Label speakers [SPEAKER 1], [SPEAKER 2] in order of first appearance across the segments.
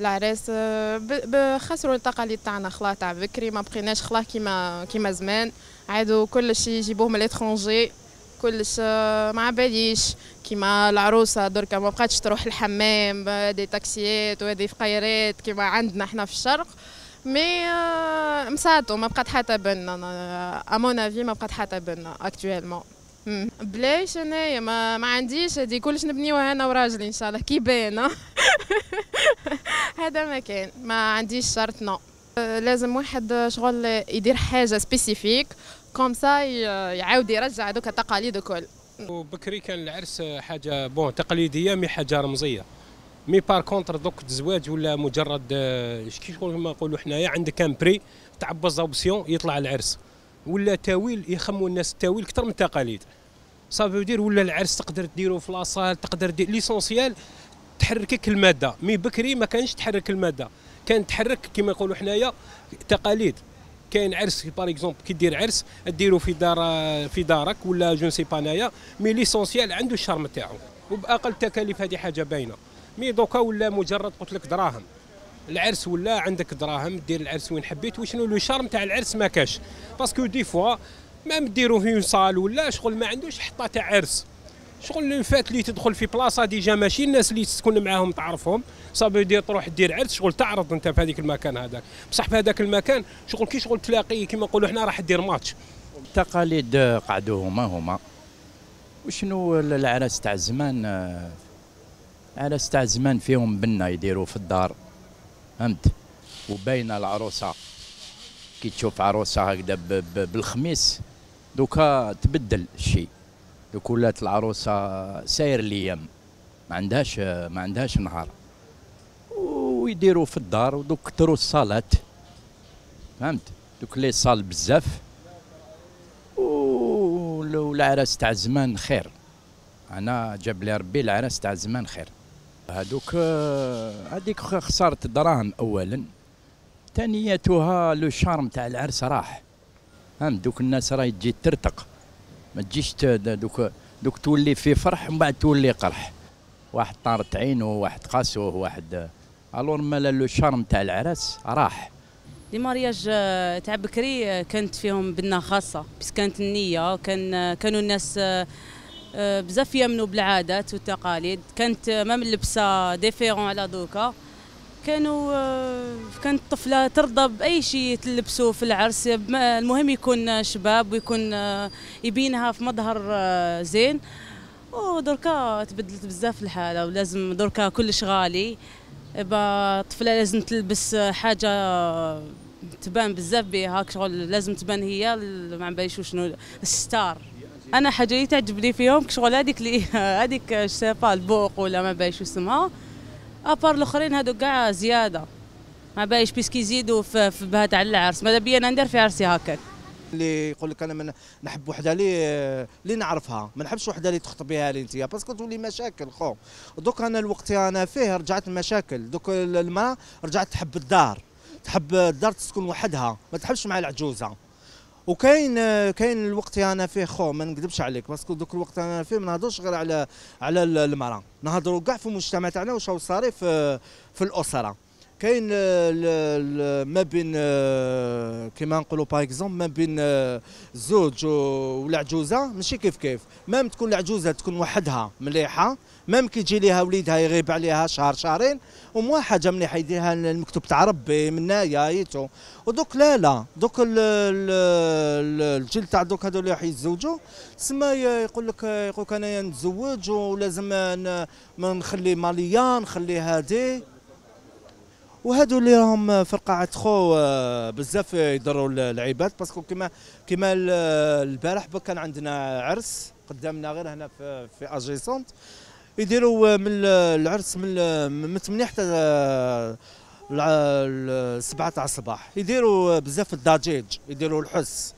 [SPEAKER 1] العراس خسروا التقاليد تاعنا، خلا تاع بكري ما بقيناش خلا كيما زمان. عادوا كلش يجيبوه من الاترونجي، كلش ما باليش كيما العروسه دركا ما بقاتش تروح الحمام دي تاكسيات وهذه فقيرات كيما عندنا احنا في الشرق. مي مساتو ما بقات حتى بنا امون افي، ما بقات حتى بنا اكطويلمون. بلاش انايا ما عنديش هذه كلش نبنيوها انا وراجلي ان شاء الله كي باين. هذا ما كان، ما عنديش شرط نو. لازم واحد شغل يدير حاجه سبيسيفيك كوم سا يعاود يرجع دوك التقاليد الكل.
[SPEAKER 2] وبكري كان العرس حاجه بون تقليديه مي حاجه رمزيه، مي بار كونتر دوك الزواج ولا مجرد كي ما نقولوا حنايا عندك كان بري تاع بوزابسيون يطلع العرس، ولا تاويل يخموا الناس التاويل اكثر من التقاليد. صافي دير ولا العرس تقدر ديرو في لاصال، تقدر دير ليسونسيال تحركك الماده. مي بكري ما كانش تحرك الماده، كان تحرك كما نقولوا حنايا تقاليد. كاين عرس باغ اكزومبل كي دير عرس ديرو في دارك ولا جون سي بانايا، مي ليسونسيال عنده الشرم تاعو وباقل التكاليف. هذه حاجه باينه. مي دوكا ولا مجرد قلت لك دراهم، العرس ولا عندك دراهم دير العرس وين حبيت. وشنو لو شارم تاع العرس ما كاش، باسكو دي فوا ما ديرو في صال ولا شغل ما عندوش حطه تاع عرس. شغل اللي فات اللي تدخل في بلاصه ديجا ماشي الناس اللي تكون معاهم تعرفهم، صافي دير تروح دير عرس شغل تعرض انت في هذيك المكان هذاك. بصح في هذاك المكان شغل كي شغل تلاقي كيما نقولوا حنا راح دير ماتش.
[SPEAKER 3] التقاليد قعدوا هما وشنو العرس تاع زمان. العرس تاع زمان فيهم بنا يديروا في الدار، فهمت؟ وباينه العروسه كي تشوف عروسه هكذا بالخميس. دوكا تبدل الشيء، دوك ولات العروسه ساير الايام ما عندهاش نهار، ويديروا في الدار. ودوك كثروا الصالات، فهمت؟ دوك لي صال بزاف. والعرس تاع زمان خير، انا جاب لي ربي العرس تاع زمان خير. هذيك خسارة الدراهم اولا، ثانيتها لو شارم تاع العرس راح، فهمت؟ دوك الناس راهي تجي ترتق، ما تجيش دوك تولي في فرح ومن بعد تولي قرح، واحد طارت عينه وواحد قاسوه واحد. الور مالا لو شارم تاع العرس راح.
[SPEAKER 4] لي مارياج تاع بكري كانت فيهم بنه خاصه، بس كانت النيه، كانوا الناس بزاف يامنوا بالعادات والتقاليد. كانت مام اللبسه ديفيرون على دوكا. كانت الطفله ترضى باي شيء تلبسوا في العرس، المهم يكون شباب ويكون يبينها في مظهر زين. ودركا تبدلت بزاف الحاله، ولازم دركا كلش غالي. الطفله لازم تلبس حاجه تبان بزاف بها، شغل لازم تبان هي ما باليش شنو الستار. انا حاجه اللي تعجبني فيهم شغل هذيك سيبا البوق ولا ما باليش اسمها، ابار الاخرين هذو كاع زياده ما باليش بيسك يزيدوا في بها تاع العرس. ماذا بيا انا ندير في عرسي هكا.
[SPEAKER 5] اللي يقول لك انا نحب وحده اللي نعرفها، ما نحبش وحده اللي تخطبيها لي انت، باسكو تولي مشاكل. خو دوك انا الوقت انا فيه رجعت المشاكل. دوك المراه رجعت تحب الدار تسكن وحدها، ما تحبش مع العجوزه. وكاين الوقت انا فيه خو ما نكذبش عليك، باسكو دوك الوقت انا فيه ما نهضرش غير على المراه، نهضروا كاع في المجتمع تاعنا واش راهو صاري في الاسره. كاين ما بين كيما نقولوا باغ اكزومبل ما بين الزوج والعجوزه ماشي كيف. مام تكون العجوزه تكون وحدها مليحه، مام كي يجي ليها وليدها يغيب عليها شهر شهرين وموا حاجه مليحه يديرها المكتوب تاع ربي منايا ايتو. ودوك لا دوك الجيل تاع دوك هذو اللي راح يتزوجوا تسمى يقول لك انايا نتزوج ولازم ما نخلي ماليا نخلي هادي. وهادو اللي راهم في القاعة خو بزاف يضروا العباد، باسكو كيما البارح كان عندنا عرس قدامنا غير هنا في اجيسونت، يديروا من العرس من 8 حتى 7 تاع الصباح، يديروا بزاف الضجيج، يديروا الحس.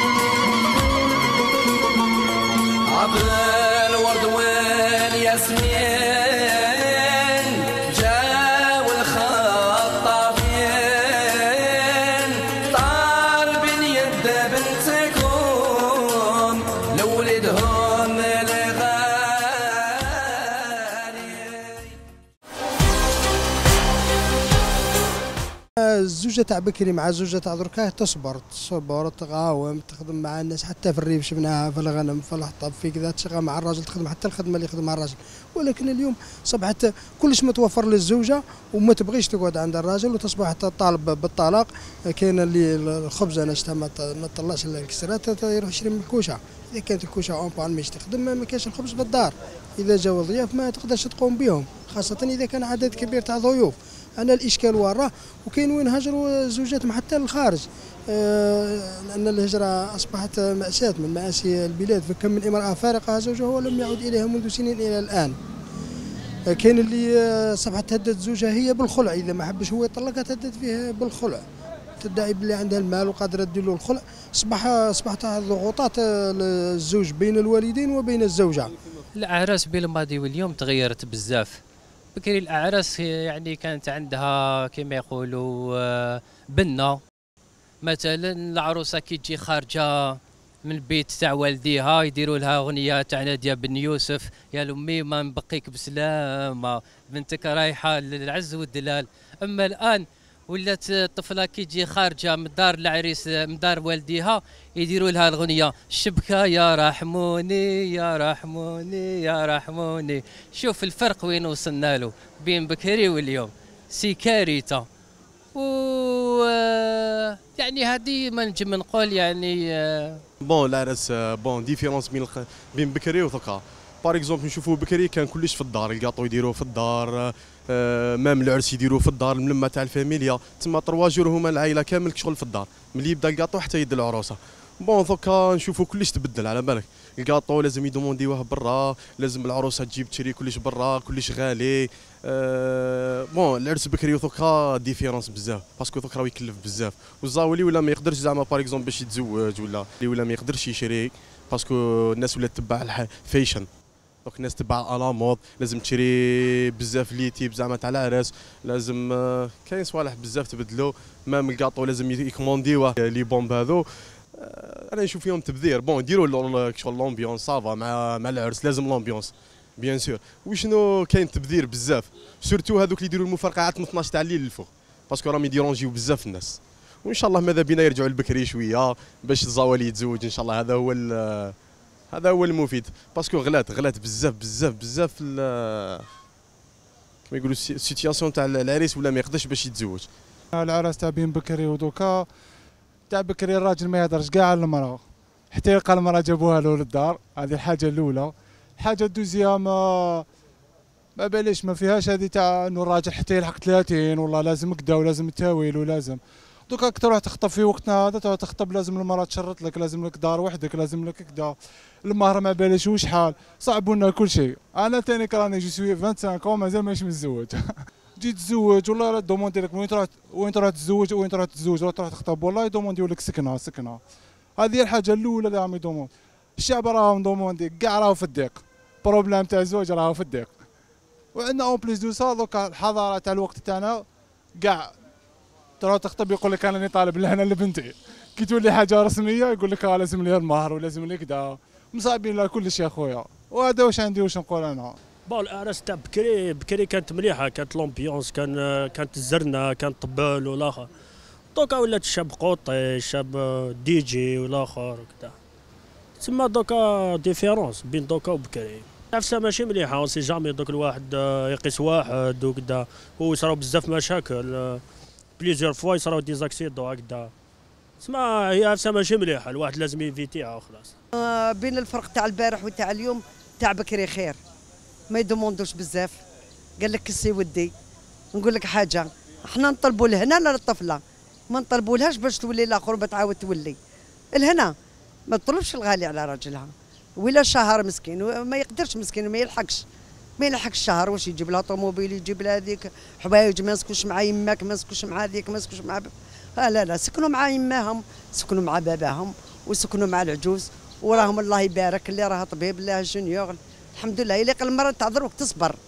[SPEAKER 6] الورد والياسمين الزوجه تاع بكري مع الزوجه تاع دركا تصبر تقاوم تخدم مع الناس، حتى في الريف شفناها في الغنم في الحطب في كذا تشتغل مع الراجل، تخدم حتى الخدمه اللي يخدمها الراجل. ولكن اليوم صبحت كلش متوفر للزوجه وما تبغيش تقعد عند الراجل وتصبح تطالب بالطلاق. كاين اللي الخبز انا شتا ما طلعش الكسرات يروح يشري من الكوشه، اذا كانت الكوشه اون بان مش تخدم ما كاينش الخبز بالدار، اذا جاوا ضياف ما تقدرش تقوم بهم، خاصه اذا كان عدد كبير تاع ضيوف. انا الاشكال وراه، وكاين وين هاجروا زوجاتهم حتى للخارج، لان الهجره اصبحت ماساه من مآسي البلاد، فكم من امراه فارقها زوجها ولم يعد اليها منذ سنين الى الان. كاين اللي صبحت تهدد زوجها هي بالخلع، اذا ما حبش هو يطلقها تهدد فيه بالخلع، تدعي بلي عندها المال وقادره تدير له الخلع. اصبحت ضغوطات الزوج بين الوالدين وبين الزوجه.
[SPEAKER 7] الاعراس بين الماضي واليوم تغيرت بزاف. بكري الاعراس يعني كانت عندها كما يقولوا بنه، مثلا العروسه كي تجي خارجه من البيت تاع والديها يديروا لها اغنيه تاع ناديه بن يوسف، يا لمي ما نبقيك بسلامه بنتك رايحه للعز والدلال. اما الان ولات الطفله كي تجي خارجه من دار العريس من دار والديها يديروا لها الاغنيه الشبكه يا رحموني يا رحموني يا رحموني. شوف الفرق وين وصلنا له بين بكري واليوم، سي كارثه. و يعني هذه ما نجم نقول يعني
[SPEAKER 8] بون العرس بون ديفيرونس بين بكري وثقه. باغ اكزومبل نشوفوا بكري كان كلش في الدار، الكاطو يديروه في الدار، مام العرس يديروه في الدار، الملمه تاع الفاميليا تما 3 جور هما العائله كامل شغل في الدار، ملي يبدا الكاطو حتى يد العروسه. بون دوكا نشوفوا كلش تبدل، على بالك الكاطو لازم يدومونديوه برا، لازم العروسه تجيب تشري كلش برا، كلش غالي. بون العرس بكري وثوكا ديفيرونس بزاف، باسكو ثوك راه يكلف بزاف، والزاولي ولا ما يقدرش زعما باغ اكزومبل باش يتزوج ولا ما يقدرش يشري، باسكو الناس ولات تبع الفاشن. دونك الناس تبع الا مود، لازم تشري بزاف لي تيب زعما تاع العرس، لازم كاين صوالح بزاف تبدلو، مام الكاطو لازم يكومونديوه لي بومب هذو. انا نشوف فيهم تبذير. بون يديروا شغل لومبيونس صافا مع العرس، لازم لومبيونس بيان سور. وشنو كاين تبذير بزاف، سورتو هذوك اللي يديروا المفرقعات من 12 تاع الليل للفوق، باسكو راهم يديرونجيو بزاف الناس. وان شاء الله ماذا بينا يرجعوا البكري شويه باش الزوالي يتزوج ان شاء الله. هذا هو المفيد، باسكو غلات بزاف بزاف بزاف كما يقولوا السيتياسيون تاع العريس ولا ما يقدرش باش يتزوج.
[SPEAKER 9] العرس تاع بين بكري ودوكا، تاع بكري الراجل ما يهدرش كاع على المراه، حتى يلقى المراه جابوها له للدار، هذه الحاجه الاولى. الحاجه الدوزيام ما باليش ما فيهاش هذه تاع انه الراجل حتى يلحق 30 والله لازم كدا ولازم تاويل ولازم. دوكا تروح تخطب في وقتنا هذا، تروح تخطب لازم المراه تشرط لك، لازم لك دار وحدك، لازم لك كدا. المهر ما باليش وشحال، صعبوا لنا كل شيء. انا تاني راني جو سوي 25 مازال مانيش متزوج. جيت تزوج والله راه دوموندي لك وين تروح تتزوج ولا تروح تخطب، والله يدومونديو لك سكنه. هذه الحاجه الاولى اللي راهم يدوموند. الشعب راهم دوموندي كاع راهو في الضيق، بروبليم تاع الزواج راهو في الضيق. وعندنا اون بليس دو سا دوكا الحضاره تاع الوقت تاعنا كاع تروح تخطب يقول لك انا طالب لهنا لبنتي، كي تولي حاجه رسميه يقول لك لازم لي المهر ولازم لي كذا، مصايبين لها كلش يا خويا. وهذا واش عندي واش نقول انا.
[SPEAKER 10] بون الاعراس تاع بكري كانت مليحه، كانت لومبيونس، كانت الزرنه، كانت طبال والاخر. دوكا ولات الشاب قوطي، الشاب دي جي والاخر وكذا، تسمى دوكا ديفيرونس بين دوكا وبكري. نفسها ماشي مليحه، سي جامي دوك الواحد يقيس واحد وكذا، ويصراو بزاف مشاكل بليزيور فوا، يصراو ديزاكسيدو هكذا. تسمى هي نفسها ماشي مليحه، الواحد لازم يفيتيها وخلاص.
[SPEAKER 11] بين الفرق تاع البارح وتاع اليوم، تاع بكري خير، ما يدوموندوش بزاف. قال لك كسي ودي، نقول لك حاجه، احنا نطلبوا لهنا للطفله، ما نطلبوا لهاش باش تولي الاخر تعاود تولي. الهنا ما تطلبش الغالي على راجلها، ولا شهر مسكين ما يقدرش، مسكين ما يلحقش الشهر، واش يجيب لها طوموبيل، يجيب لها هذيك حوايج، ما يسكنش مع يماك، ما يسكنش مع هذيك، ما يسكنش مع لا سكنوا مع يماهم، سكنوا مع باباهم، وسكنوا مع العجوز، وراهم الله يبارك اللي راها طبيب، اللي راها جونيور، الحمد لله. يليق المراه تاع دروك تصبر.